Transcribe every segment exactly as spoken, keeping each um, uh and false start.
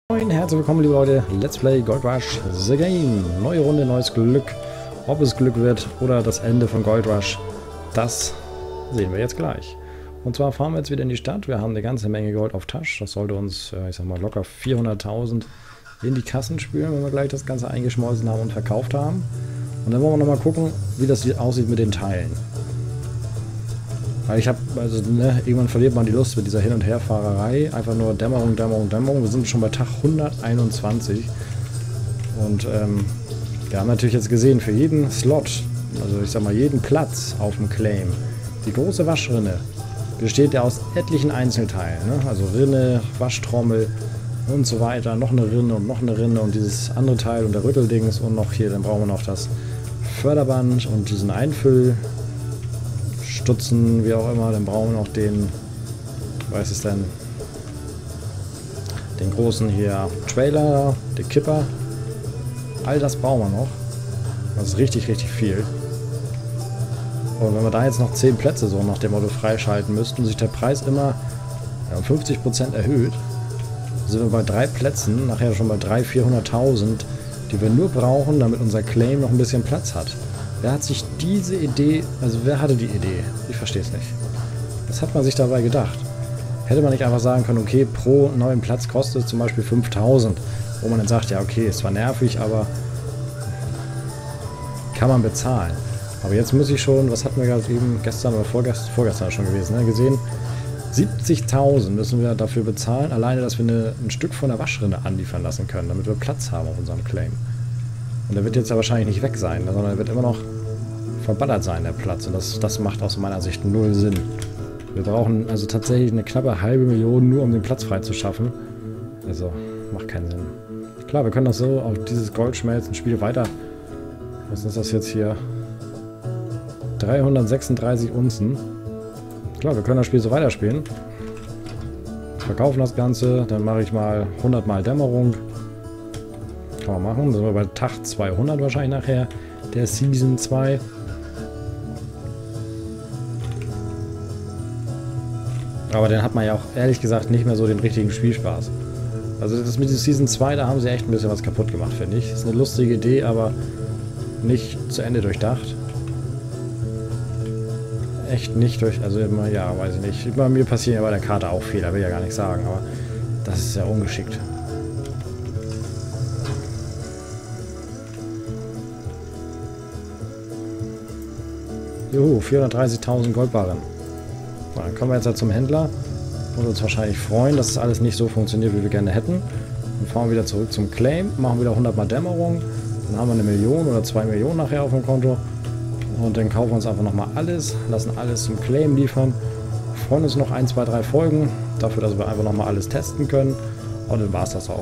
Moin, herzlich willkommen liebe Leute, Let's Play Gold Rush The Game. Neue Runde, neues Glück. Ob es Glück wird oder das Ende von Gold Rush, das sehen wir jetzt gleich. Und zwar fahren wir jetzt wieder in die Stadt. Wir haben eine ganze Menge Gold auf Tasche. Das sollte uns, ich sag mal, locker vierhunderttausend in die Kassen spülen, wenn wir gleich das Ganze eingeschmolzen haben und verkauft haben. Und dann wollen wir nochmal gucken, wie das aussieht mit den Teilen. Weil ich habe, also ne, irgendwann verliert man die Lust mit dieser Hin- und Herfahrerei. Einfach nur Dämmerung, Dämmerung, Dämmerung. Wir sind schon bei Tag hunderteinundzwanzig. Und ähm, wir haben natürlich jetzt gesehen, für jeden Slot, also ich sag mal jeden Platz auf dem Claim, die große Waschrinne besteht ja aus etlichen Einzelteilen. Ne? Also Rinne, Waschtrommel und so weiter. Noch eine Rinne und noch eine Rinne und dieses andere Teil und der Rütteldings und noch hier, dann brauchen wir noch das Förderband und diesen Einfüll. Stutzen, wie auch immer, dann brauchen wir noch den, weiß es denn, den großen hier Trailer, den Kipper. All das brauchen wir noch. Das ist richtig, richtig viel. Und wenn wir da jetzt noch zehn Plätze so nach dem Motto freischalten müssten, sich der Preis immer ja, um fünfzig Prozent erhöht, sind wir bei drei Plätzen, nachher schon bei dreihunderttausend, vierhunderttausend, die wir nur brauchen, damit unser Claim noch ein bisschen Platz hat. Wer hat sich diese Idee, also wer hatte die Idee? Ich verstehe es nicht. Was hat man sich dabei gedacht? Hätte man nicht einfach sagen können, okay, pro neuen Platz kostet es zum Beispiel fünftausend, wo man dann sagt, ja okay, ist zwar nervig, aber kann man bezahlen. Aber jetzt muss ich schon, was hatten wir gerade eben gestern oder vorgestern, vorgestern schon gewesen, ne, gesehen, siebzigtausend müssen wir dafür bezahlen, alleine, dass wir eine, ein Stück von der Waschrinne anliefern lassen können, damit wir Platz haben auf unserem Claim. Und der wird jetzt ja wahrscheinlich nicht weg sein, sondern er wird immer noch verballert sein, der Platz. Und das, das macht aus meiner Sicht null Sinn. Wir brauchen also tatsächlich eine knappe halbe Million, nur um den Platz frei zu schaffen. Also, macht keinen Sinn. Klar, wir können das so auf dieses Goldschmelzen-Spiel weiter... Was ist das jetzt hier? dreihundertsechsunddreißig Unzen. Klar, wir können das Spiel so weiterspielen. Verkaufen das Ganze, dann mache ich mal hundert Mal Dämmerung. Kann man machen. Dann sind wir bei Tag zweihundert wahrscheinlich nachher der Season zwei. Aber dann hat man ja auch ehrlich gesagt nicht mehr so den richtigen Spielspaß. Also das mit dieser Season zwei, da haben sie echt ein bisschen was kaputt gemacht, finde ich. Ist eine lustige Idee, aber nicht zu Ende durchdacht. Echt nicht durch, also immer, ja, weiß ich nicht. Bei mir passieren ja bei der Karte auch Fehler, will ja gar nicht sagen, aber das ist ja ungeschickt. Juhu, vierhundertdreißigtausend Goldbarren. So, dann kommen wir jetzt halt zum Händler und uns wahrscheinlich freuen, dass es alles nicht so funktioniert, wie wir gerne hätten. Dann fahren wir wieder zurück zum Claim, machen wieder hundert Mal Dämmerung, dann haben wir eine Million oder zwei Millionen nachher auf dem Konto und dann kaufen wir uns einfach nochmal alles, lassen alles zum Claim liefern, freuen uns noch ein, zwei, drei Folgen dafür, dass wir einfach nochmal alles testen können und dann war es das auch.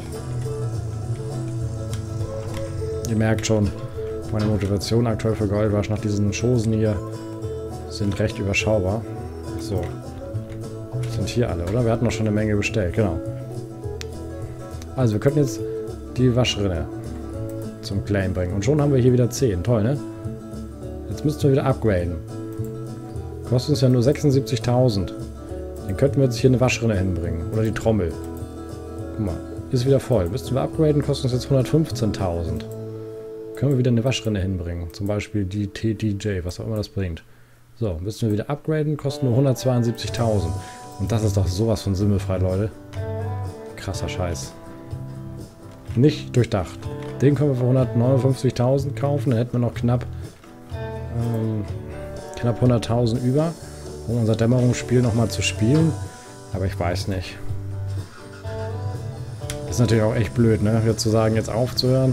Ihr merkt schon, meine Motivation aktuell für Gold Rush nach diesen Chosen hier sind recht überschaubar. So. Sind hier alle, oder? Wir hatten noch schon eine Menge bestellt, genau. Also wir könnten jetzt die Waschrinne zum Claim bringen. Und schon haben wir hier wieder zehn. Toll, ne? Jetzt müssten wir wieder upgraden. Kostet uns ja nur sechsundsiebzigtausend. Dann könnten wir jetzt hier eine Waschrinne hinbringen. Oder die Trommel. Guck mal, ist wieder voll. Müssten wir upgraden, kostet uns jetzt hundertfünfzehntausend. Können wir wieder eine Waschrinne hinbringen. Zum Beispiel die T D J, was auch immer das bringt. So, müssen wir wieder upgraden, kosten nur hundertzweiundsiebzigtausend. Und das ist doch sowas von simmelfrei, Leute. Krasser Scheiß. Nicht durchdacht. Den können wir für hundertneunundfünfzigtausend kaufen, dann hätten wir noch knapp, ähm, knapp hunderttausend über, um unser Dämmerungsspiel nochmal zu spielen. Aber ich weiß nicht. Ist natürlich auch echt blöd, ne? Jetzt zu sagen, jetzt aufzuhören.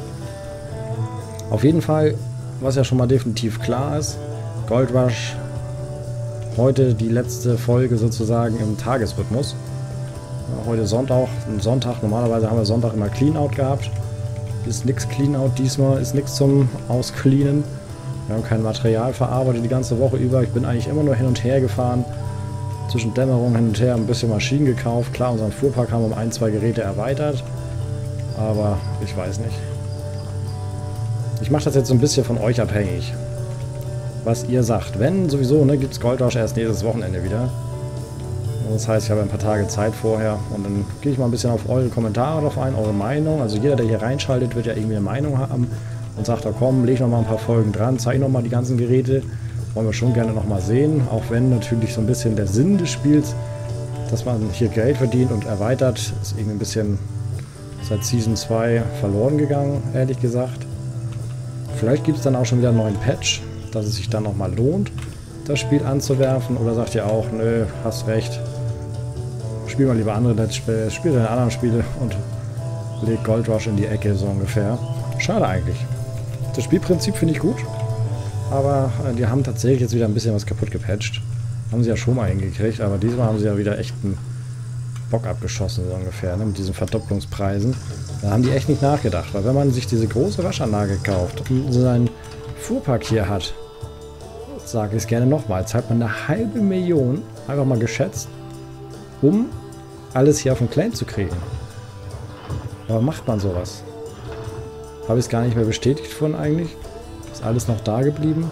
Auf jeden Fall, was ja schon mal definitiv klar ist, Gold Rush, heute die letzte Folge sozusagen im Tagesrhythmus. Ja, heute Sonntag, Sonntag, normalerweise haben wir Sonntag immer Cleanout gehabt. Ist nichts Cleanout diesmal, ist nichts zum Auscleanen. Wir haben kein Material verarbeitet die ganze Woche über. Ich bin eigentlich immer nur hin und her gefahren. Zwischen Dämmerung hin und her ein bisschen Maschinen gekauft. Klar, unseren Fuhrpark haben wir um ein, zwei Geräte erweitert. Aber ich weiß nicht. Ich mache das jetzt so ein bisschen von euch abhängig, was ihr sagt. Wenn sowieso, ne, gibt es Gold Rush erst nächstes Wochenende wieder. Das heißt, ich habe ein paar Tage Zeit vorher und dann gehe ich mal ein bisschen auf eure Kommentare drauf ein, eure Meinung. Also jeder, der hier reinschaltet, wird ja irgendwie eine Meinung haben und sagt, da komm, leg noch mal ein paar Folgen dran, zeig noch mal die ganzen Geräte. Wollen wir schon gerne noch mal sehen, auch wenn natürlich so ein bisschen der Sinn des Spiels, dass man hier Geld verdient und erweitert, ist irgendwie ein bisschen seit Season zwei verloren gegangen, ehrlich gesagt. Vielleicht gibt es dann auch schon wieder einen neuen Patch, dass es sich dann noch mal lohnt, das Spiel anzuwerfen. Oder sagt ihr auch, nö, hast recht, spiel mal lieber andere Let's Plays, spiel deine anderen Spiele und leg Gold Rush in die Ecke, so ungefähr. Schade eigentlich. Das Spielprinzip finde ich gut, aber äh, die haben tatsächlich jetzt wieder ein bisschen was kaputt gepatcht. Haben sie ja schon mal hingekriegt, aber diesmal haben sie ja wieder echt einen Bock abgeschossen, so ungefähr, ne, mit diesen Verdopplungspreisen. Da haben die echt nicht nachgedacht, weil wenn man sich diese große Waschanlage kauft und so einen Fuhrpark hier hat, sage ich es gerne nochmal, zahlt man eine halbe Million, einfach mal geschätzt, um alles hier auf den Claim zu kriegen. Aber macht man sowas? Habe ich es gar nicht mehr bestätigt von eigentlich? Ist alles noch da geblieben?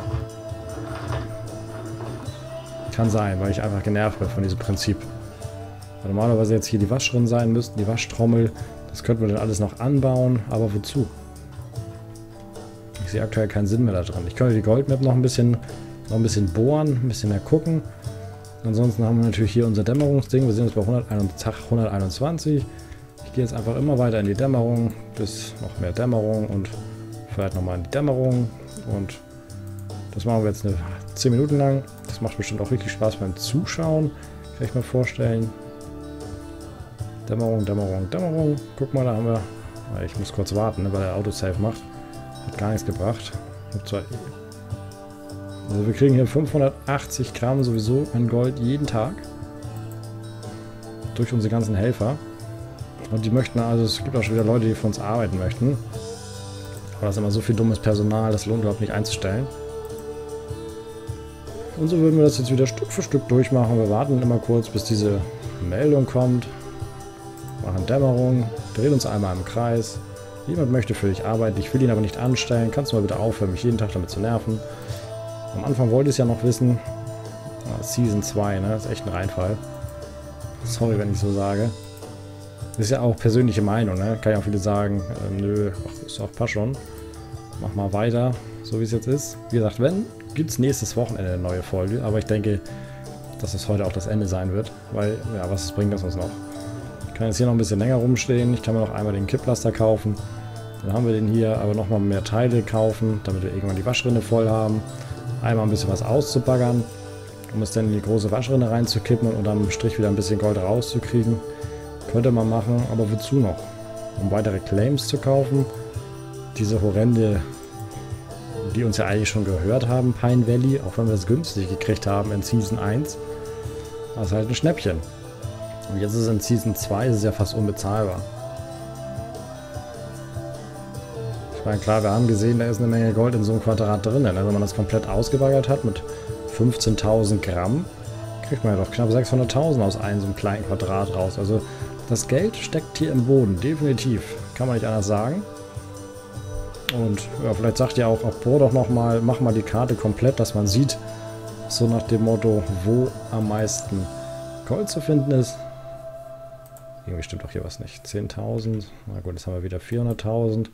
Kann sein, weil ich einfach genervt bin von diesem Prinzip. Weil normalerweise jetzt hier die Waschrinnen sein müssten, die Waschtrommel. Das könnten wir dann alles noch anbauen, aber wozu? Ich sehe aktuell keinen Sinn mehr da drin. Ich könnte die Goldmap noch ein bisschen, noch ein bisschen bohren, ein bisschen mehr gucken. Ansonsten haben wir natürlich hier unser Dämmerungsding. Wir sind jetzt bei hunderteinundzwanzig. Ich gehe jetzt einfach immer weiter in die Dämmerung, bis noch mehr Dämmerung und vielleicht nochmal in die Dämmerung. Und das machen wir jetzt eine zehn Minuten lang. Das macht bestimmt auch richtig Spaß beim Zuschauen. Kann ich mir vorstellen. Dämmerung, Dämmerung, Dämmerung. Guck mal, da haben wir... Ich muss kurz warten, ne, weil er Autosave macht. Hat gar nichts gebracht. Also wir kriegen hier fünfhundertachtzig Gramm sowieso an Gold jeden Tag. Durch unsere ganzen Helfer. Und die möchten, also es gibt auch schon wieder Leute, die für uns arbeiten möchten. Aber das ist immer so viel dummes Personal, das lohnt überhaupt nicht einzustellen. Und so würden wir das jetzt wieder Stück für Stück durchmachen. Wir warten immer kurz, bis diese Meldung kommt. Machen Dämmerung, drehen uns einmal im Kreis. Jemand möchte für dich arbeiten, ich will ihn aber nicht anstellen. Kannst du mal bitte aufhören, mich jeden Tag damit zu nerven? Am Anfang wollte ich es ja noch wissen. Ja, Season zwei, ne? Das ist echt ein Reinfall. Sorry, wenn ich so sage. Das ist ja auch persönliche Meinung, ne? Kann ja auch viele sagen, äh, nö, ach, ist auch passt schon. Mach mal weiter, so wie es jetzt ist. Wie gesagt, wenn, gibt es nächstes Wochenende eine neue Folge. Aber ich denke, dass es heute auch das Ende sein wird. Weil, ja, was bringt das uns noch? Ich kann jetzt hier noch ein bisschen länger rumstehen. Ich kann mir noch einmal den Kipplaster kaufen. Dann haben wir den hier, aber nochmal mehr Teile kaufen, damit wir irgendwann die Waschrinne voll haben. Einmal ein bisschen was auszubaggern, um es dann in die große Waschrinne reinzukippen und dann im Strich wieder ein bisschen Gold rauszukriegen. Könnte man machen, aber wozu noch? Um weitere Claims zu kaufen. Diese horrende, die uns ja eigentlich schon gehört haben, Pine Valley, auch wenn wir es günstig gekriegt haben in Season eins. Das ist halt ein Schnäppchen. Und jetzt ist es in Season zwei, ist es ja fast unbezahlbar. Ich meine, klar, wir haben gesehen, da ist eine Menge Gold in so einem Quadrat drin. Wenn man das komplett ausgebaggert hat mit fünfzehntausend Gramm, kriegt man ja doch knapp sechshunderttausend aus einem so einem kleinen Quadrat raus. Also das Geld steckt hier im Boden, definitiv. Kann man nicht anders sagen. Und ja, vielleicht sagt ihr auch, auch bohr doch nochmal, mach mal die Karte komplett, dass man sieht, so nach dem Motto, wo am meisten Gold zu finden ist. Irgendwie stimmt doch hier was nicht. zehntausend. Na gut, jetzt haben wir wieder vierhunderttausend.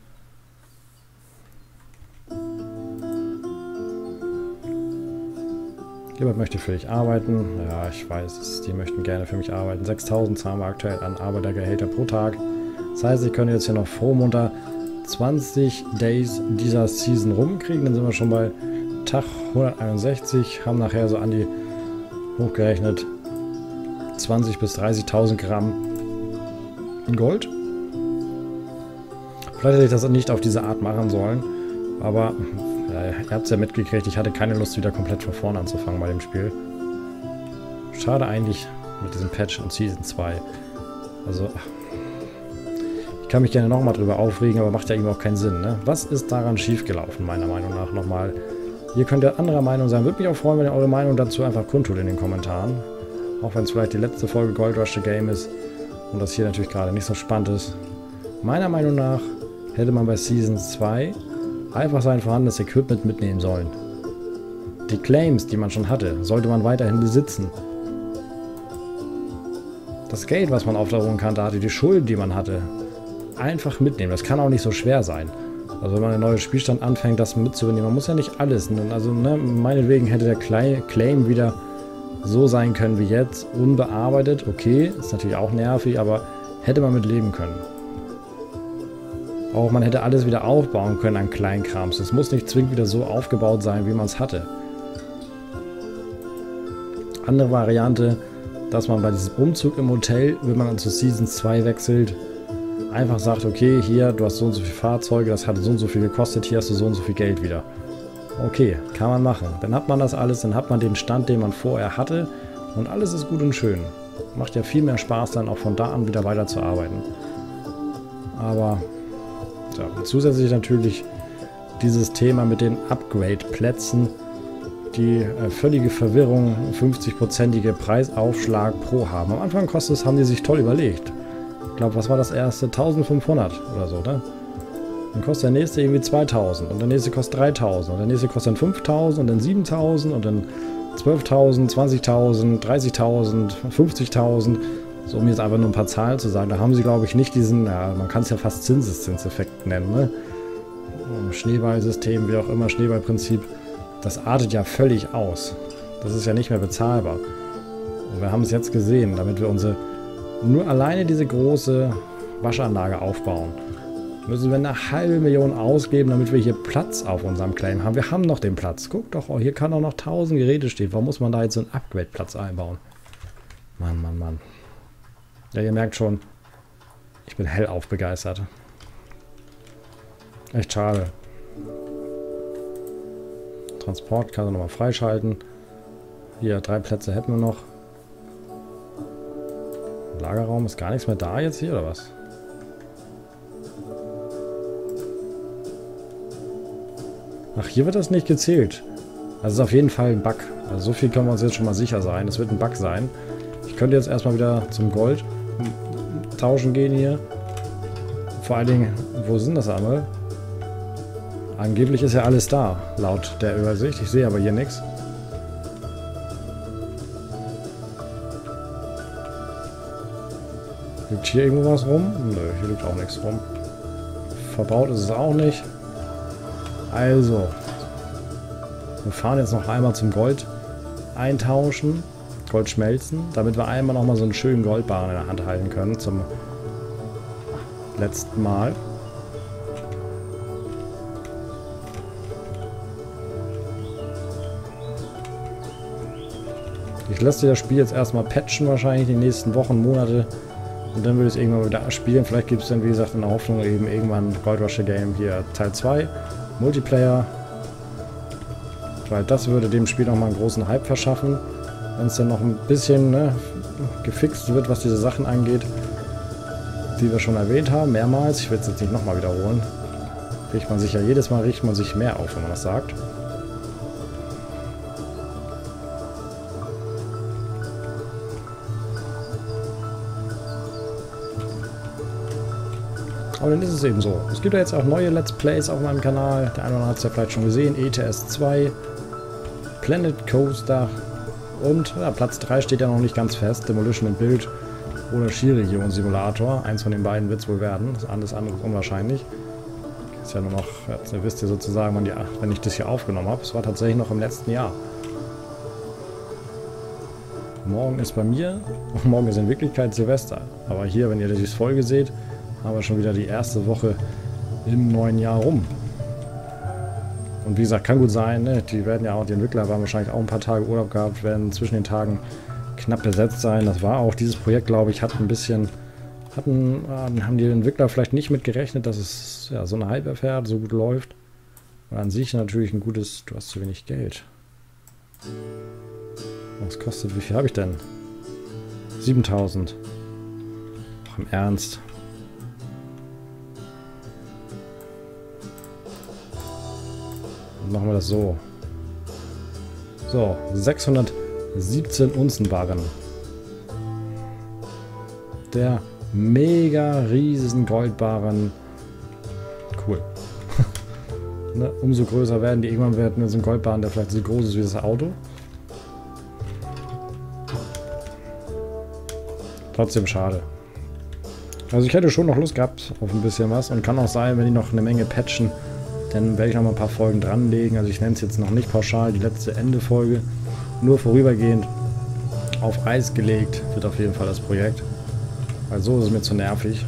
Jemand möchte für dich arbeiten. Ja, ich weiß, die möchten gerne für mich arbeiten. sechstausend zahlen wir aktuell an Arbeitergehälter pro Tag. Das heißt, ich könnte jetzt hier noch froh munter zwanzig Days dieser Season rumkriegen. Dann sind wir schon bei Tag hunderteinundsechzig. Haben nachher so an die hochgerechnet zwanzigtausend bis dreißigtausend Gramm in Gold. Vielleicht hätte ich das nicht auf diese Art machen sollen. Aber ja, ihr habt es ja mitgekriegt, ich hatte keine Lust, wieder komplett von vorne anzufangen bei dem Spiel. Schade eigentlich mit diesem Patch in Season zwei. Also, ich kann mich gerne nochmal drüber aufregen, aber macht ja eben auch keinen Sinn, ne? Was ist daran schiefgelaufen, meiner Meinung nach nochmal? Ihr könnt ja anderer Meinung sein. Würde mich auch freuen, wenn ihr eure Meinung dazu einfach kundtut in den Kommentaren. Auch wenn es vielleicht die letzte Folge Gold Rush the Game ist und das hier natürlich gerade nicht so spannend ist. Meiner Meinung nach hätte man bei Season zwei einfach sein vorhandenes Equipment mitnehmen sollen. Die Claims, die man schon hatte, sollte man weiterhin besitzen. das Geld, was man auf der hohen Kante hatte, die Schulden, die man hatte, einfach mitnehmen. Das kann auch nicht so schwer sein. Also wenn man einen neuen Spielstand anfängt, das mitzunehmen, man muss ja nicht alles. Also ne, meinetwegen hätte der Claim wieder so sein können wie jetzt, unbearbeitet. Okay, ist natürlich auch nervig, aber hätte man mit leben können. Auch man hätte alles wieder aufbauen können an Kleinkrams. Es muss nicht zwingend wieder so aufgebaut sein, wie man es hatte. Andere Variante, dass man bei diesem Umzug im Hotel, wenn man dann zu Season zwei wechselt, einfach sagt, okay, hier, du hast so und so viele Fahrzeuge, das hat so und so viel gekostet, hier hast du so und so viel Geld wieder. Okay, kann man machen. Dann hat man das alles, dann hat man den Stand, den man vorher hatte und alles ist gut und schön. Macht ja viel mehr Spaß, dann auch von da an wieder weiter zu arbeiten. Aber ja, zusätzlich natürlich dieses Thema mit den Upgrade-Plätzen, die äh, völlige Verwirrung, fünfzig-prozentige Preisaufschlag pro haben. Am Anfang kostet es, haben die sich toll überlegt. Ich glaube, was war das erste? eintausendfünfhundert oder so, ne? Dann kostet der nächste irgendwie zweitausend und der nächste kostet dreitausend und der nächste kostet dann fünftausend und dann siebentausend und dann zwölftausend, zwanzigtausend, dreißigtausend, fünfzigtausend. So, um jetzt einfach nur ein paar Zahlen zu sagen. Da haben sie, glaube ich, nicht diesen, ja, man kann es ja fast Zinseszinseffekt nennen, ne? Schneeballsystem, wie auch immer, Schneeballprinzip. Das artet ja völlig aus. Das ist ja nicht mehr bezahlbar. Und wir haben es jetzt gesehen, damit wir unsere nur alleine diese große Waschanlage aufbauen, müssen wir eine halbe Million ausgeben, damit wir hier Platz auf unserem Claim haben. Wir haben noch den Platz. Guck doch, oh, hier kann doch noch tausend Geräte stehen. Warum muss man da jetzt so einen Upgrade-Platz einbauen? Mann, Mann, Mann. Ja, ihr merkt schon, ich bin hellauf begeistert. Echt schade. Transport kann er nochmal freischalten. Hier, drei Plätze hätten wir noch. Lagerraum, ist gar nichts mehr da jetzt hier, oder was? Ach, hier wird das nicht gezählt. Das ist auf jeden Fall ein Bug. Also so viel können wir uns jetzt schon mal sicher sein. Das wird ein Bug sein. Ich könnte jetzt erstmal wieder zum Gold tauschen gehen hier. Vor allen Dingen, wo sind das einmal? Angeblich ist ja alles da, laut der Übersicht. Ich sehe aber hier nichts. Liegt hier irgendwo was rum? Nö, hier liegt auch nichts rum. Verbaut ist es auch nicht. Also, wir fahren jetzt noch einmal zum Gold eintauschen, Gold schmelzen, damit wir einmal nochmal so einen schönen Goldbarren in der Hand halten können zum letzten Mal. Ich lasse das Spiel jetzt erstmal patchen, wahrscheinlich die nächsten Wochen, Monate. Und dann würde ich es irgendwann wieder spielen. Vielleicht gibt es dann, wie gesagt, in der Hoffnung eben irgendwann Gold Rush Game hier Teil zwei. Multiplayer. Weil das würde dem Spiel nochmal einen großen Hype verschaffen. Wenn es dann noch ein bisschen ne, gefixt wird, was diese Sachen angeht, die wir schon erwähnt haben, mehrmals. Ich will es jetzt nicht nochmal wiederholen. Riecht man sich ja jedes Mal, riecht man sich mehr auf, wenn man das sagt. Aber dann ist es eben so. Es gibt ja jetzt auch neue Let's Plays auf meinem Kanal. Der eine oder andere hat es ja vielleicht schon gesehen. E T S zwei, Planet Coaster und ja, Platz drei steht ja noch nicht ganz fest. Demolition in Build oder Skiregion Simulator. Eins von den beiden wird es wohl werden. Alles andere ist unwahrscheinlich. Ist ja nur noch, jetzt wisst ihr sozusagen, wann, die, wenn ich das hier aufgenommen habe. Es war tatsächlich noch im letzten Jahr. Morgen ist bei mir, morgen ist in Wirklichkeit Silvester. Aber hier, wenn ihr die Folge seht, haben wir schon wieder die erste Woche im neuen Jahr rum. Und wie gesagt, kann gut sein, ne? Die werden ja auch, die Entwickler waren wahrscheinlich auch ein paar Tage Urlaub gehabt, werden zwischen den Tagen knapp besetzt sein. Das war auch, dieses Projekt, glaube ich, hat ein bisschen, hatten, haben die Entwickler vielleicht nicht mit gerechnet, dass es ja, so eine Hype erfährt, so gut läuft. Und an sich natürlich ein gutes, du hast zu wenig Geld. Was kostet, wie viel habe ich denn? siebentausend. Ach, im Ernst. Machen wir das so. So, sechshundertsiebzehn Unzenbarren. Der mega riesen Goldbarren. Cool. Ne, umso größer werden die. Irgendwann werden wir so ein Goldbarren, der vielleicht so groß ist wie das Auto. trotzdem schade. Also ich hätte schon noch Lust gehabt auf ein bisschen was und kann auch sein, wenn die noch eine Menge patchen, dann werde ich noch mal ein paar Folgen dranlegen. Also ich nenne es jetzt noch nicht pauschal die letzte Ende-Folge, nur vorübergehend auf Eis gelegt wird auf jeden Fall das Projekt. Weil so ist es mir zu nervig.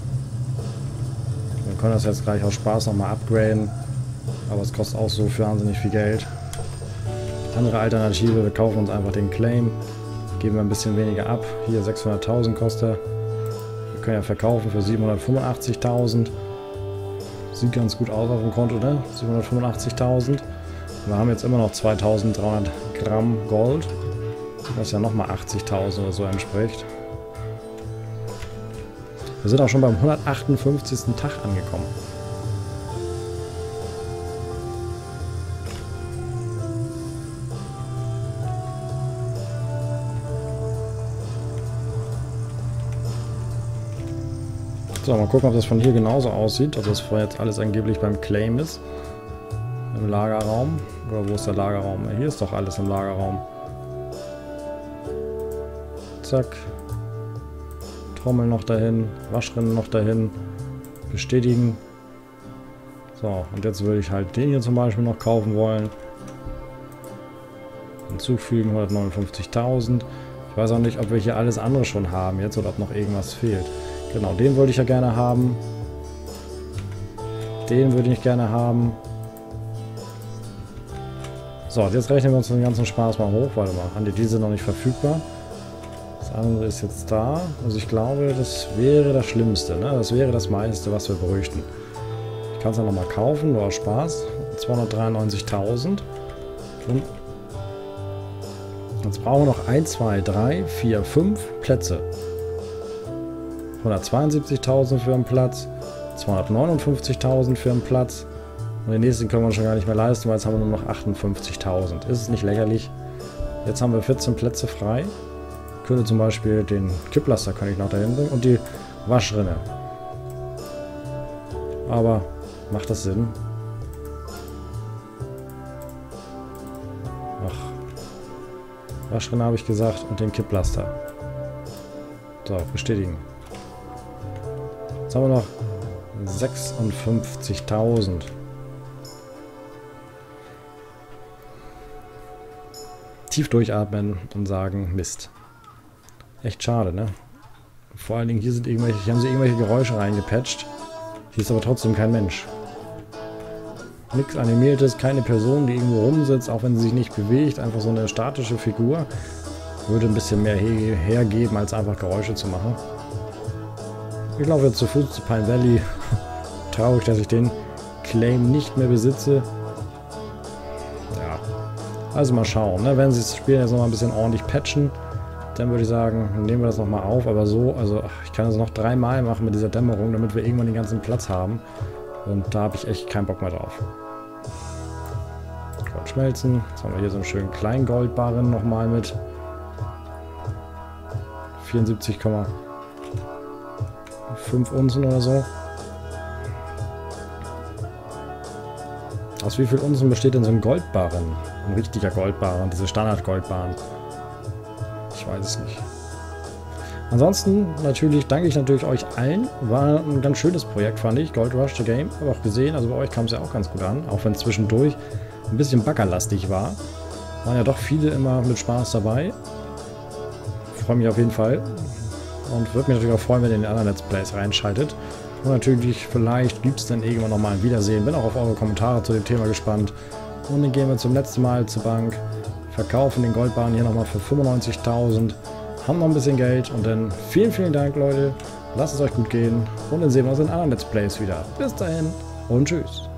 Wir können das jetzt gleich aus Spaß nochmal upgraden, aber es kostet auch so wahnsinnig viel Geld. Andere Alternative, wir kaufen uns einfach den Claim, geben wir ein bisschen weniger ab. Hier sechshunderttausend kostet er. Wir können ja verkaufen für siebenhundertfünfundachtzigtausend. Sieht ganz gut aus auf dem Konto, ne? siebenhundertfünfundachtzigtausend. Wir haben jetzt immer noch zweitausenddreihundert Gramm Gold, was ja nochmal achtzigtausend oder so entspricht. Wir sind auch schon beim hundertachtundfünfzigsten Tag angekommen. So, mal gucken, ob das von hier genauso aussieht, ob das jetzt alles angeblich beim Claim ist. Im Lagerraum. Oder wo ist der Lagerraum? Hier ist doch alles im Lagerraum. Zack. Trommel noch dahin, Waschrinnen noch dahin. Bestätigen. So, und jetzt würde ich halt den hier zum Beispiel noch kaufen wollen. Hinzufügen, hundertneunundfünfzigtausend. Ich weiß auch nicht, ob wir hier alles andere schon haben jetzt oder ob noch irgendwas fehlt. Genau, den wollte ich ja gerne haben. Den würde ich gerne haben. So, jetzt rechnen wir uns den ganzen Spaß mal hoch. Warte mal, Andi, die sind noch nicht verfügbar. Das andere ist jetzt da. Also ich glaube, das wäre das Schlimmste. Ne? Das wäre das meiste, was wir bräuchten. Ich kann es ja nochmal kaufen, nur aus Spaß. zweihundertdreiundneunzigtausend. Und jetzt brauchen wir noch eins, zwei, drei, vier, fünf Plätze. hundertzweiundsiebzigtausend für einen Platz, zweihundertneunundfünfzigtausend für einen Platz und den nächsten können wir uns schon gar nicht mehr leisten, weil jetzt haben wir nur noch achtundfünfzigtausend. Ist es nicht lächerlich? Jetzt haben wir vierzehn Plätze frei. Ich könnte zum Beispiel den Kipplaster kann ich noch dahin bringen und die Waschrinne. Aber macht das Sinn? Ach. Waschrinne habe ich gesagt und den Kipplaster. So, bestätigen. Jetzt haben wir noch sechsundfünfzigtausend. Tief durchatmen und sagen, Mist. Echt schade, ne? Vor allen Dingen hier sind irgendwelche, hier haben sie irgendwelche Geräusche reingepatcht. Hier ist aber trotzdem kein Mensch. Nichts Animiertes, keine Person, die irgendwo rumsitzt, auch wenn sie sich nicht bewegt. Einfach so eine statische Figur. Würde ein bisschen mehr he hergeben, als einfach Geräusche zu machen. Ich laufe jetzt zu Fuß zu Pine Valley. Traurig, dass ich den Claim nicht mehr besitze. Ja. Also mal schauen, ne? Wenn sie das Spiel jetzt noch mal ein bisschen ordentlich patchen, dann würde ich sagen, nehmen wir das nochmal auf. Aber so, also ach, ich kann das noch dreimal machen mit dieser Dämmerung, damit wir irgendwann den ganzen Platz haben. Und da habe ich echt keinen Bock mehr drauf. Gold schmelzen. Jetzt haben wir hier so einen schönen kleinen Goldbarren nochmal mit. vierundsiebzig Komma fünf Unzen oder so. Aus wie viel Unzen besteht denn so ein Goldbarren? Ein richtiger Goldbarren, diese Standard-Goldbarren. Ich weiß es nicht. Ansonsten natürlich danke ich natürlich euch allen. War ein ganz schönes Projekt, fand ich. Gold Rush the Game. Habe auch gesehen, also bei euch kam es ja auch ganz gut an. Auch wenn es zwischendurch ein bisschen baggerlastig war. Waren ja doch viele immer mit Spaß dabei. Ich freue mich auf jeden Fall. Und würde mich natürlich auch freuen, wenn ihr in den anderen Let's Plays reinschaltet. Und natürlich, vielleicht gibt es dann irgendwann nochmal ein Wiedersehen. Bin auch auf eure Kommentare zu dem Thema gespannt. Und dann gehen wir zum letzten Mal zur Bank. Verkaufen den Goldbarren hier nochmal für fünfundneunzigtausend. Haben noch ein bisschen Geld. Und dann vielen, vielen Dank, Leute. Lasst es euch gut gehen. Und dann sehen wir uns in anderen Let's Plays wieder. Bis dahin und tschüss.